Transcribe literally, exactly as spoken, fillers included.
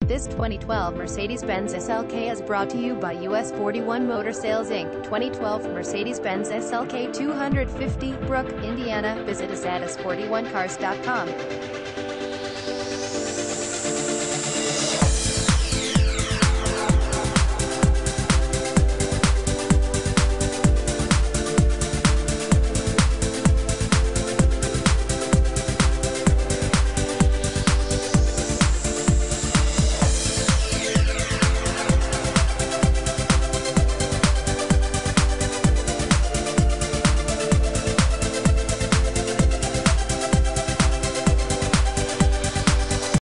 This twenty twelve Mercedes-Benz S L K is brought to you by U S forty-one Motor Sales Incorporated twenty twelve Mercedes-Benz S L K two fifty, Brook, Indiana. Visit us at us forty one cars dot com.